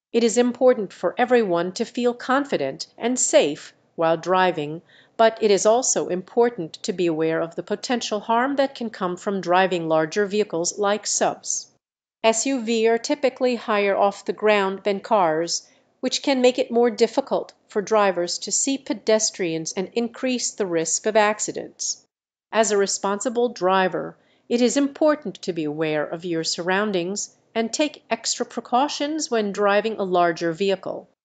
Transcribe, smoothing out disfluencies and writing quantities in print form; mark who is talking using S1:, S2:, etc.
S1: It is important for everyone to feel confident and safe while driving, but it is also important to be aware of the potential harm that can come from driving larger vehicles like subs. SUV are typically higher off the ground than cars, which can make it more difficult for drivers to see pedestrians and increase the risk of accidents. As a responsible driver, it is important to be aware of your surroundings and take extra precautions when driving a larger vehicle.